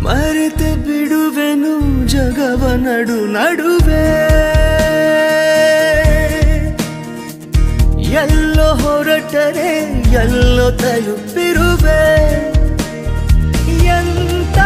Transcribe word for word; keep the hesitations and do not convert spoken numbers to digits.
ಮರೆತೆ ಬಿಡುವೆನು ಜಗವ ನಡು ನಡುವೆ ಎಲ್ಲೋ ಹೊರಟರೆ ಎಲ್ಲೋ ತಲುಪಿರುವೆ ಎಲ್ಲ